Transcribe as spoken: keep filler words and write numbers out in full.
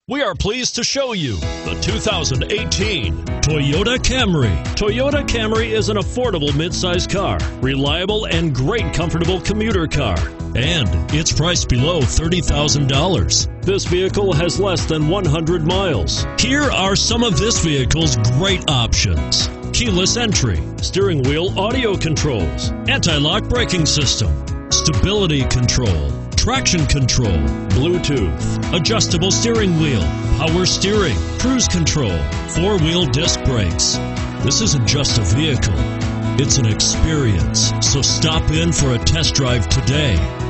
We are pleased to show you the two thousand eighteen Toyota Camry. Toyota Camry is an affordable midsize car, reliable and great comfortable commuter car, and it's priced below thirty thousand dollars. This vehicle has less than one hundred miles. Here are some of this vehicle's great options: keyless entry, steering wheel audio controls, anti-lock braking system, stability control, traction control, Bluetooth, adjustable steering wheel, power steering, cruise control, four-wheel disc brakes. This isn't just a vehicle, it's an experience. So stop in for a test drive today.